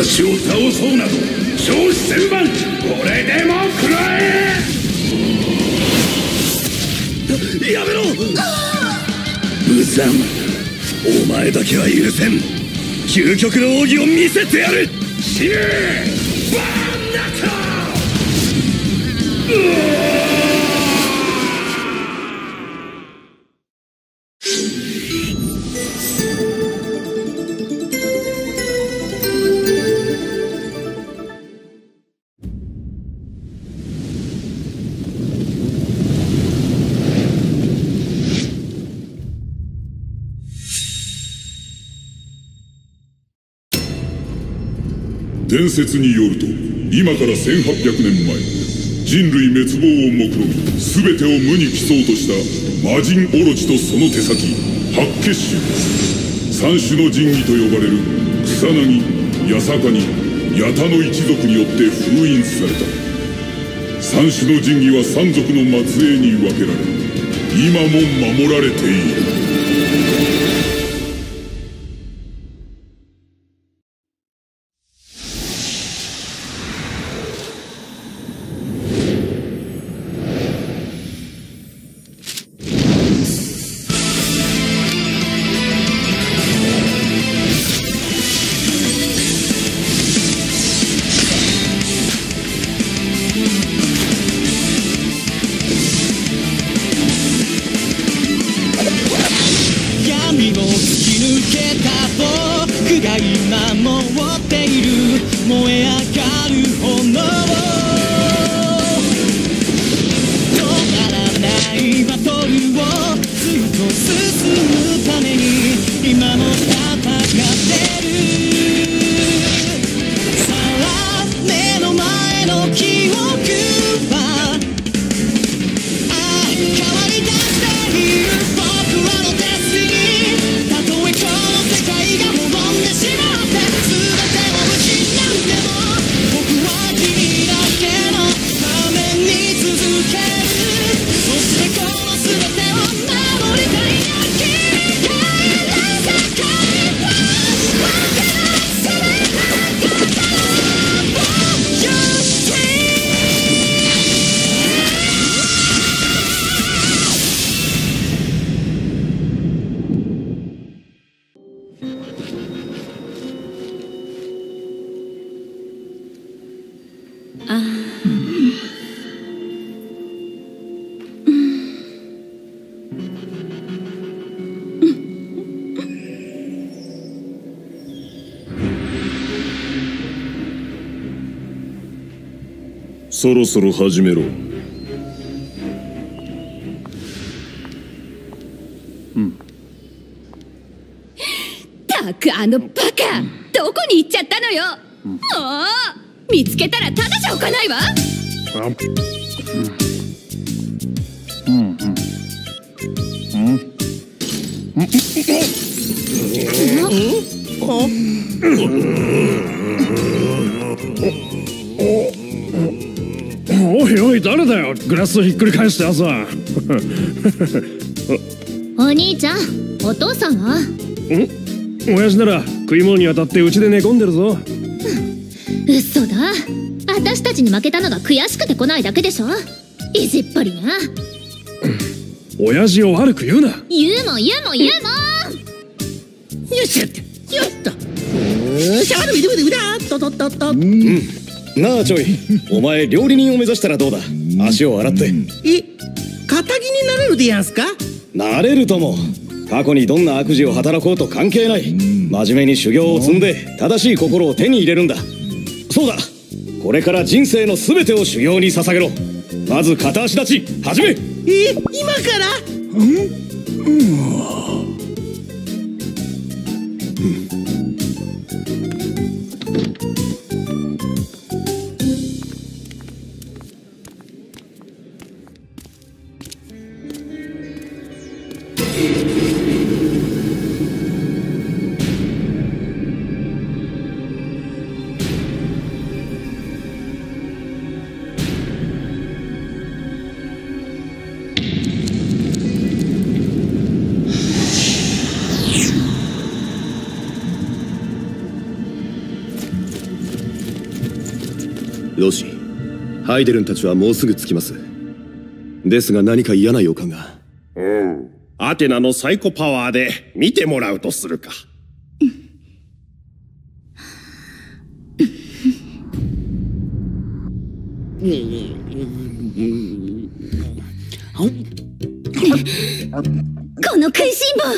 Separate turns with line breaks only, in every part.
私を倒そうなど超千番、これでも食らえ。やめろ無残、お前だけは許せん。究極の奥義を見せてやる。死ねバーンナッカ
伝説によると、今から1800年前、人類滅亡を目論み全てを無に帰そうとした魔人オロチとその手先八結集、三種の神器と呼ばれる草薙、八坂に八田の一族によって封印された。三種の神器は三族の末裔に分けられ、今も守られている。
そろそろ始めろ。
たくあのバカ、どこに行っちゃったのよ。もう見つけたらただじゃおかないわ。
おいおい、誰だよ、グラスをひっくり返したやつは。
お兄ちゃん、お父さんは？
親父なら食い物に当たってうちで寝込んでるぞ。
嘘だ、私たちに負けたのが悔しくて来ないだけでしょ。意地っ張りな。
親父を悪く言うな。
言うもん。よ
っしゃってよっとシャワーでうだっと
なあちょい、お前料理人を目指したらどうだ。足を洗って。
堅気になれるでやんすか。
なれるとも。過去にどんな悪事を働こうと関係ない。真面目に修行を積んで正しい心を手に入れるんだ。そうだ、これから人生の全てを修行に捧げろ。まず片足立ち始め。
今から？
ロシ、ハイデルンたちはもうすぐ着きます。ですが何か嫌な予感が。
アテナのサイコパワーで見てもらうとするか。
この食いしん坊。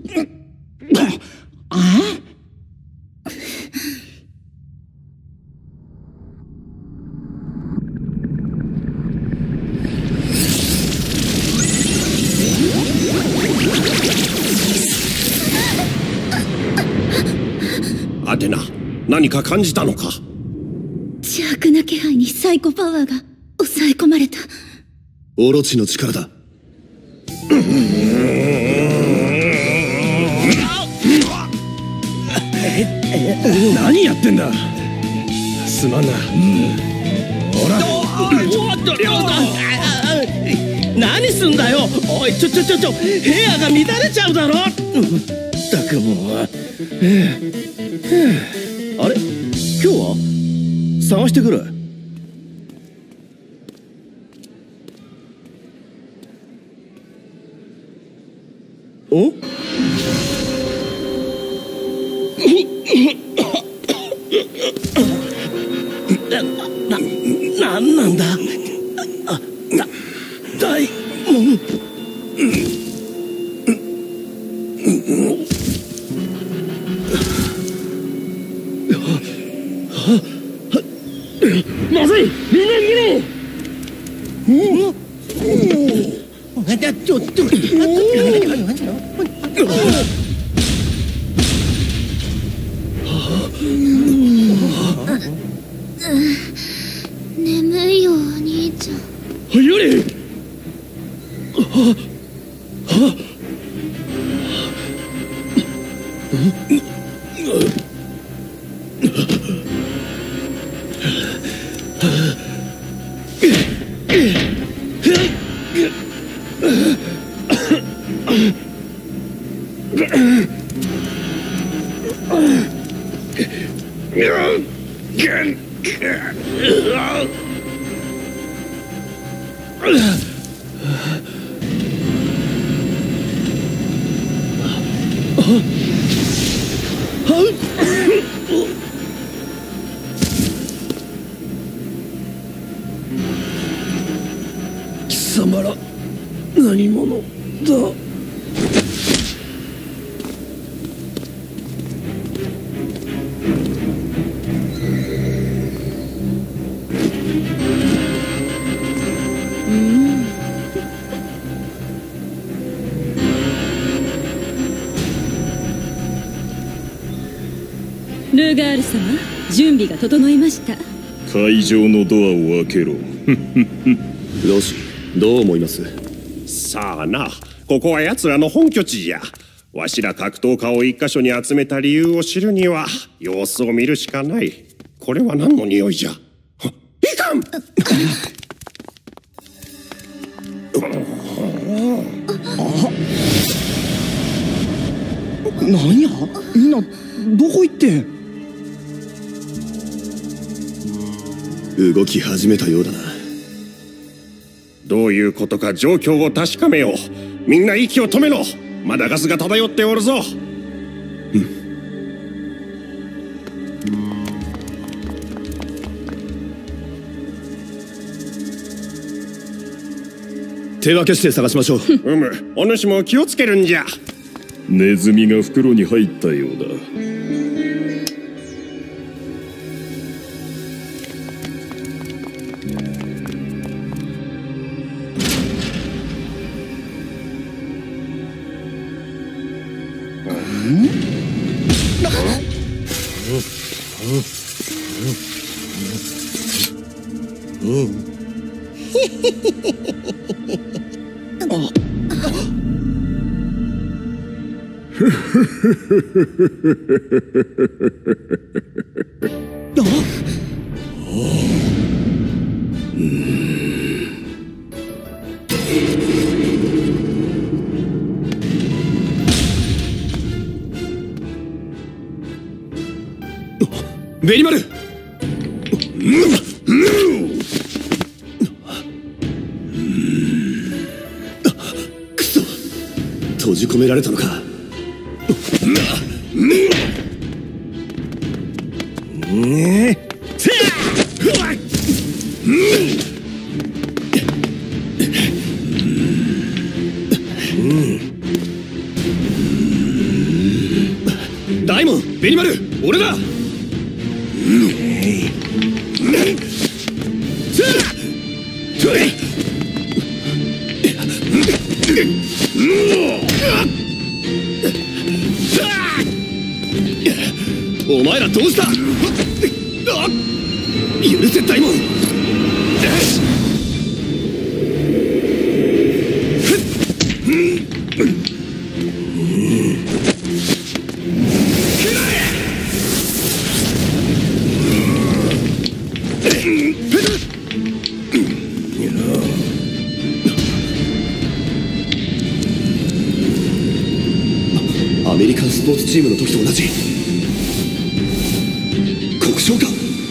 アテナ、何か感じたのか？
邪悪な気配にサイコパワーが抑え込まれた。
オロチの力だ。
何やってんだ。すまんな。ほら。
ちょっと亮さん、何すんだよ。おい、ちょ部屋が乱れちゃうだろ。ったくもう。
あれ、今日は探してくる。お？
なんなんだ。大門。
まずい、みんな逃げろ。
眠いよお兄ちゃん。
ユリ。貴様ら何者だ。
ルガール様、準備が整いました。
会場のドアを開けろ。
ロシ、どう思います？
さあな、ここは奴らの本拠地じゃ。わしら格闘家を一箇所に集めた理由を知るには様子を見るしかない。これは何の匂いじゃ。いかん。
なんや、みんなどこ行ってん。
動き始めたようだな。
どういうことか状況を確かめよう。みんな息を止めろ。まだガスが漂っておるぞ。
手分けして探しましょう。
お主も気をつけるんじゃ。
ネズミが袋に入ったようだ。
ベニマル。
じ込められたのか。
大門、ベニマル、俺だ。お前らどうした？許せ大門。
アメリカンスポーツチームの時と同じ国章か。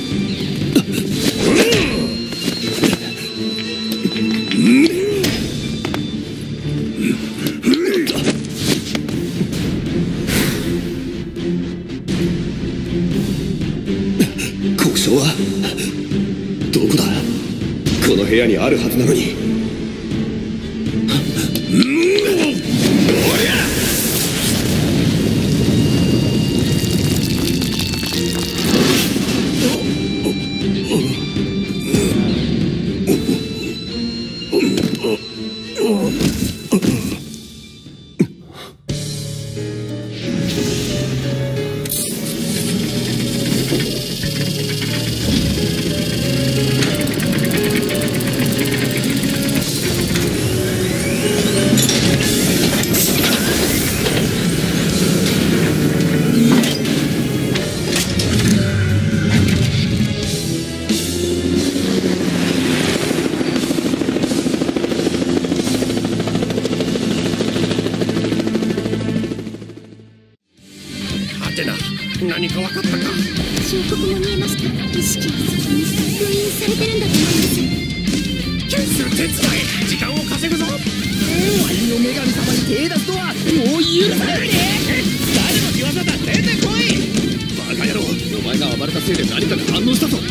国章はどこだ。この部屋にあるはずなのに。
何か分かったか。
彫刻も見えました。意識はそこに封印されてるんだと思います。
キャンセル手伝い、時間を稼ぐぞ。
終わりの女神様に手出すとはもう許さない。誰の仕業だ。出てこい。
バカ野郎、お前が暴れたせいで何かが反応したぞ。